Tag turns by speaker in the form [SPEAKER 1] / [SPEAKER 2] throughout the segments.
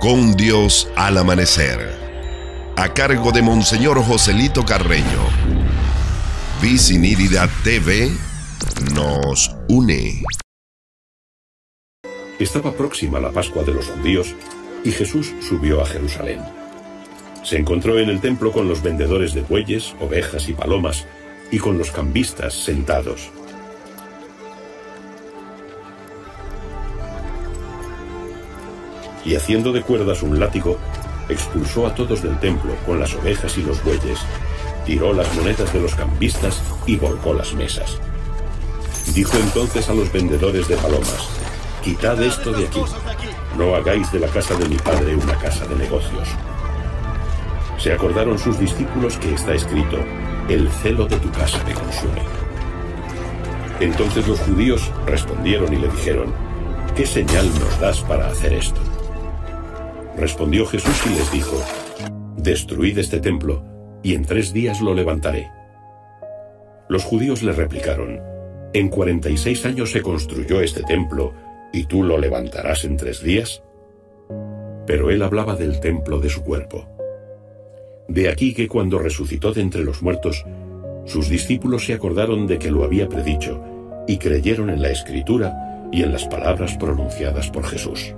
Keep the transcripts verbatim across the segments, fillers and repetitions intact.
[SPEAKER 1] Con Dios al amanecer, a cargo de Monseñor Joselito Carreño. Visinírida T V nos une.
[SPEAKER 2] Estaba próxima la Pascua de los judíos y Jesús subió a Jerusalén. Se encontró en el templo con los vendedores de bueyes, ovejas y palomas, y con los cambistas sentados. Y haciendo de cuerdas un látigo, expulsó a todos del templo con las ovejas y los bueyes, tiró las monedas de los cambistas y volcó las mesas. Dijo entonces a los vendedores de palomas: «Quitad esto de aquí, no hagáis de la casa de mi padre una casa de negocios». Se acordaron sus discípulos que está escrito: «El celo de tu casa me consume». Entonces los judíos respondieron y le dijeron: «¿Qué señal nos das para hacer esto?». Respondió Jesús y les dijo: «Destruid este templo, y en tres días lo levantaré». Los judíos le replicaron: «¿En cuarenta y seis años se construyó este templo, y tú lo levantarás en tres días?» Pero él hablaba del templo de su cuerpo. De aquí que cuando resucitó de entre los muertos, sus discípulos se acordaron de que lo había predicho, y creyeron en la Escritura y en las palabras pronunciadas por Jesús.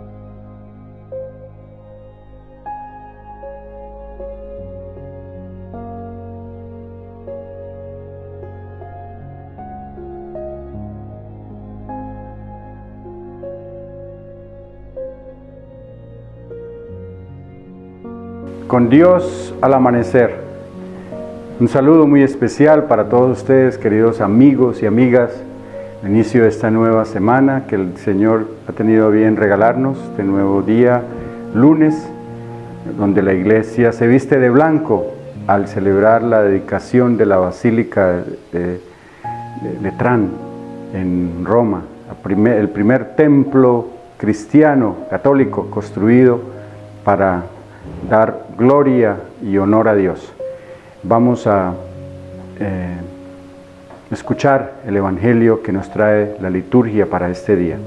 [SPEAKER 3] Con Dios al amanecer. Un saludo muy especial para todos ustedes, queridos amigos y amigas, al inicio de esta nueva semana que el Señor ha tenido a bien regalarnos, este nuevo día, lunes, donde la iglesia se viste de blanco al celebrar la dedicación de la Basílica de, de, de Letrán en Roma, primer, el primer templo cristiano, católico, construido para dar gloria y honor a Dios. Vamos a eh, escuchar el Evangelio que nos trae la liturgia para este día.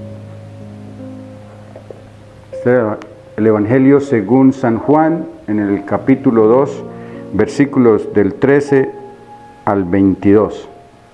[SPEAKER 3] Este, el Evangelio según San Juan, en el capítulo dos, versículos del trece al veintidós.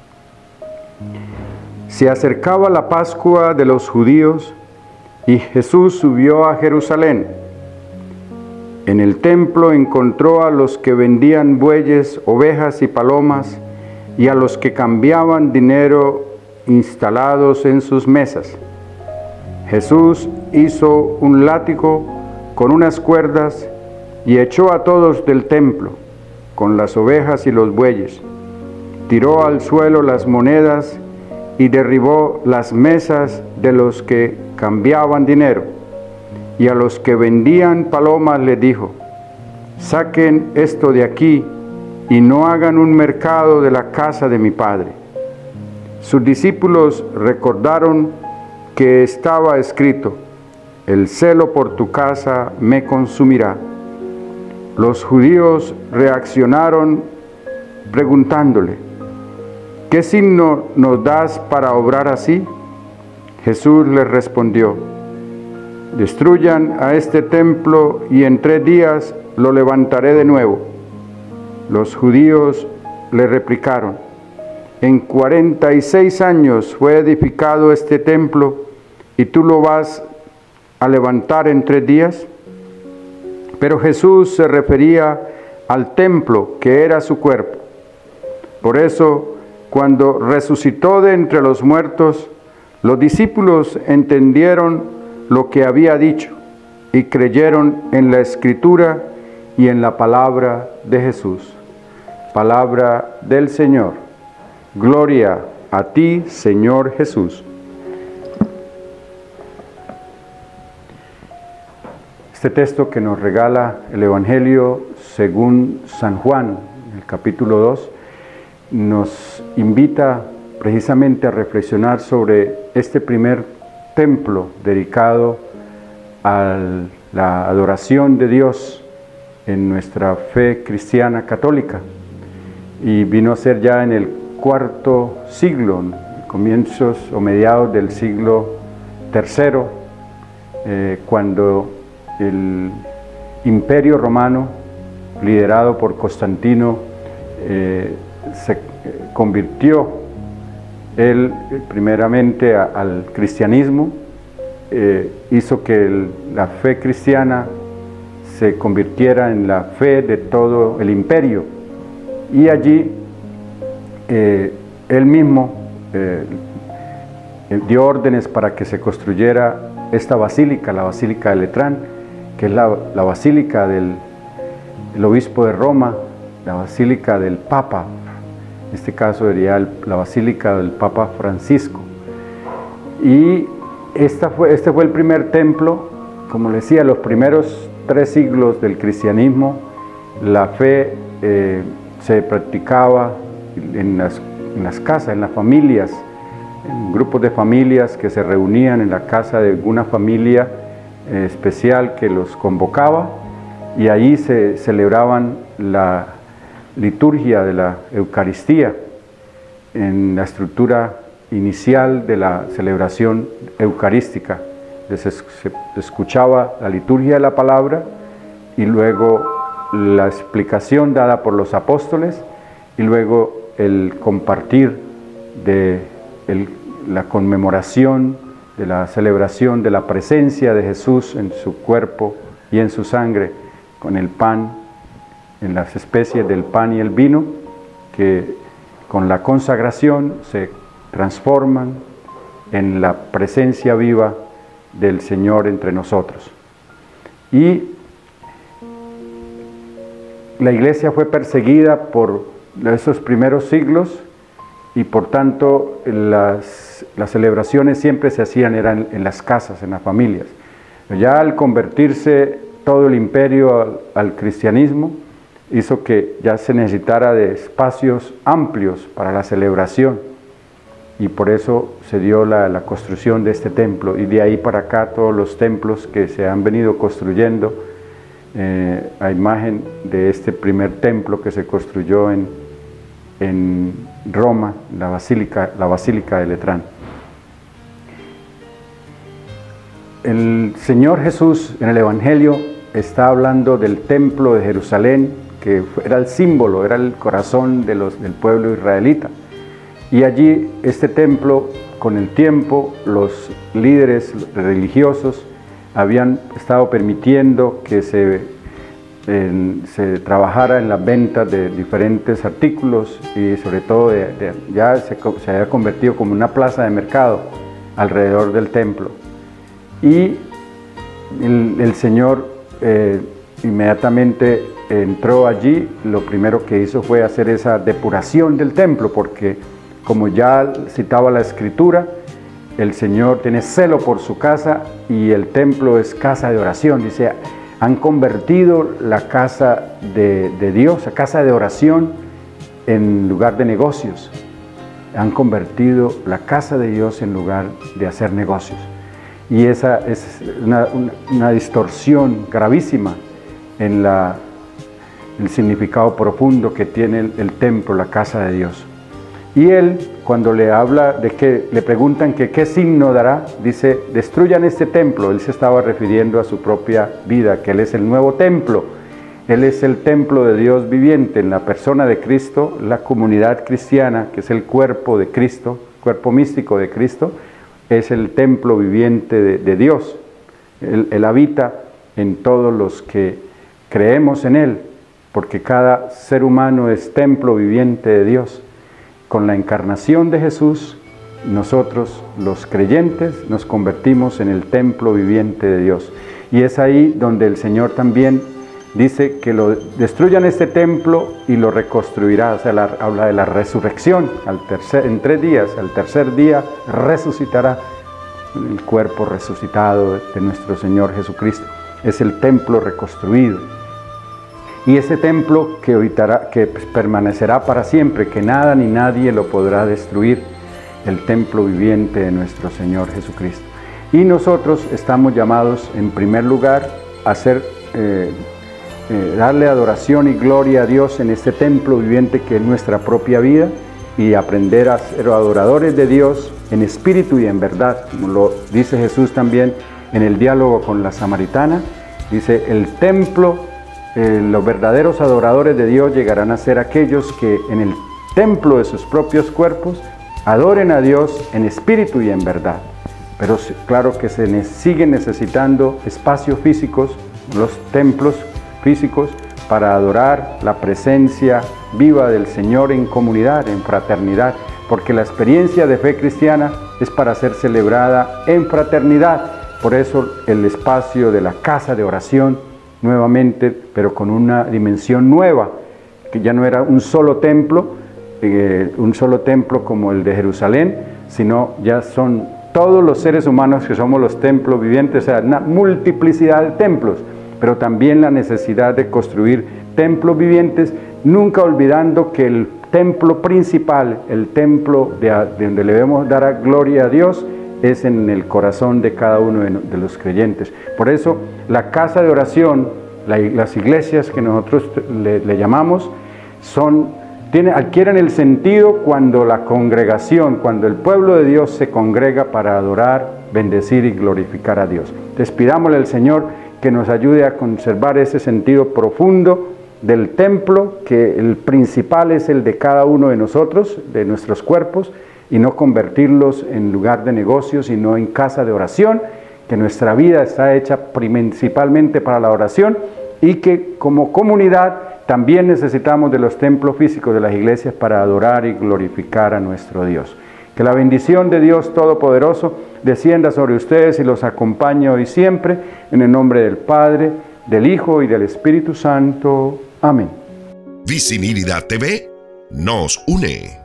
[SPEAKER 3] Se acercaba la Pascua de los judíos y Jesús subió a Jerusalén. En el templo encontró a los que vendían bueyes, ovejas y palomas, y a los que cambiaban dinero instalados en sus mesas. Jesús hizo un látigo con unas cuerdas y echó a todos del templo, con las ovejas y los bueyes. Tiró al suelo las monedas y derribó las mesas de los que cambiaban dinero. Y a los que vendían palomas les dijo: «Saquen esto de aquí y no hagan un mercado de la casa de mi padre». Sus discípulos recordaron que estaba escrito: «El celo por tu casa me consumirá». Los judíos reaccionaron preguntándole: «¿Qué signo nos das para obrar así?». Jesús les respondió: «Destruyan a este templo y en tres días lo levantaré de nuevo». Los judíos le replicaron: «En cuarenta y seis años fue edificado este templo, ¿y tú lo vas a levantar en tres días?». Pero Jesús se refería al templo que era su cuerpo. Por eso, cuando resucitó de entre los muertos, los discípulos entendieron lo que había dicho y creyeron en la Escritura y en la palabra de Jesús. Palabra del Señor. Gloria a ti, Señor Jesús. Este texto que nos regala el Evangelio según San Juan, el capítulo dos, nos invita precisamente a reflexionar sobre este primer templo dedicado a la adoración de Dios en nuestra fe cristiana católica, y vino a ser ya en el cuarto siglo, comienzos o mediados del siglo tercero, eh, cuando el Imperio Romano, liderado por Constantino, eh, se convirtió él primeramente a, al cristianismo, eh, hizo que el, la fe cristiana se convirtiera en la fe de todo el imperio, y allí eh, él mismo eh, dio órdenes para que se construyera esta basílica, la Basílica de Letrán, que es la, la basílica del el obispo de Roma, la basílica del Papa. En este caso sería el, la basílica del Papa Francisco. Y esta fue, este fue el primer templo. Como les decía, los primeros tres siglos del cristianismo, la fe eh, se practicaba en las, en las casas, en las familias, en grupos de familias que se reunían en la casa de alguna familia eh, especial que los convocaba, y ahí se celebraban la liturgia de la Eucaristía en la estructura inicial de la celebración eucarística. Se escuchaba la liturgia de la palabra y luego la explicación dada por los apóstoles y luego el compartir de el, la conmemoración de la celebración de la presencia de Jesús en su cuerpo y en su sangre, con el pan, en las especies del pan y el vino, que con la consagración se transforman en la presencia viva del Señor entre nosotros. Y la iglesia fue perseguida por esos primeros siglos, y por tanto las, las celebraciones siempre se hacían eran en las casas, en las familias. Ya al convertirse todo el imperio al, al cristianismo, hizo que ya se necesitara de espacios amplios para la celebración, y por eso se dio la, la construcción de este templo, y de ahí para acá todos los templos que se han venido construyendo eh, a imagen de este primer templo que se construyó en, en Roma, la Basílica, la Basílica de Letrán. El Señor Jesús en el Evangelio está hablando del templo de Jerusalén, que era el símbolo, era el corazón de los, del pueblo israelita. Y allí este templo, con el tiempo, los líderes religiosos habían estado permitiendo que se, eh, se trabajara en las ventas de diferentes artículos, y sobre todo de, de, ya se, se había convertido como una plaza de mercado alrededor del templo. Y el, el Señor eh, inmediatamente entró allí. Lo primero que hizo fue hacer esa depuración del templo, porque como ya citaba la Escritura, el Señor tiene celo por su casa, y el templo es casa de oración. Dice, han convertido la casa de, de Dios, la casa de oración, en lugar de negocios. Han convertido la casa de Dios en lugar de hacer negocios. Y esa es una, una, una distorsión gravísima en la, el significado profundo que tiene el, el templo, la casa de Dios. Y él, cuando le habla de que le preguntan que qué signo dará, dice, destruyan este templo. Él se estaba refiriendo a su propia vida, que él es el nuevo templo. Él es el templo de Dios viviente en la persona de Cristo, la comunidad cristiana, que es el cuerpo de Cristo, cuerpo místico de Cristo, es el templo viviente de, de Dios. Él, él habita en todos los que creemos en Él, porque cada ser humano es templo viviente de Dios. Con la encarnación de Jesús, nosotros los creyentes nos convertimos en el templo viviente de Dios. Y es ahí donde el Señor también dice que lo destruyan este templo y lo reconstruirá. O sea, la, habla de la resurrección. Al tercer, en tres días, al tercer día resucitará el cuerpo resucitado de nuestro Señor Jesucristo. Es el templo reconstruido. Y ese templo que, habitará, que permanecerá para siempre, que nada ni nadie lo podrá destruir, el templo viviente de nuestro Señor Jesucristo. Y nosotros estamos llamados en primer lugar a hacer, eh, eh, darle adoración y gloria a Dios en este templo viviente que es nuestra propia vida, y aprender a ser adoradores de Dios en espíritu y en verdad, como lo dice Jesús también en el diálogo con la samaritana, Dice, el templo, eh, los verdaderos adoradores de Dios llegarán a ser aquellos que en el templo de sus propios cuerpos adoren a Dios en espíritu y en verdad. Pero claro que se ne- siguen necesitando espacios físicos, los templos físicos, para adorar la presencia viva del Señor en comunidad, en fraternidad, porque la experiencia de fe cristiana es para ser celebrada en fraternidad. Por eso el espacio de la casa de oración, nuevamente, pero con una dimensión nueva, que ya no era un solo templo, eh, un solo templo como el de Jerusalén, sino ya son todos los seres humanos que somos los templos vivientes, o sea, una multiplicidad de templos, pero también la necesidad de construir templos vivientes, nunca olvidando que el templo principal, el templo de, de donde le debemos dar a gloria a Dios, es en el corazón de cada uno de, de los creyentes. Por eso la casa de oración, la, las iglesias que nosotros le, le llamamos, son, tiene, adquieren el sentido cuando la congregación, cuando el pueblo de Dios se congrega para adorar, bendecir y glorificar a Dios. Entonces pidámosle al Señor que nos ayude a conservar ese sentido profundo del templo, que el principal es el de cada uno de nosotros, de nuestros cuerpos, y no convertirlos en lugar de negocios, sino en casa de oración, que nuestra vida está hecha principalmente para la oración y que como comunidad también necesitamos de los templos físicos de las iglesias para adorar y glorificar a nuestro Dios. Que la bendición de Dios Todopoderoso descienda sobre ustedes y los acompañe hoy siempre, en el nombre del Padre, del Hijo y del Espíritu Santo. Amén.
[SPEAKER 1] Visibilidad T V nos une.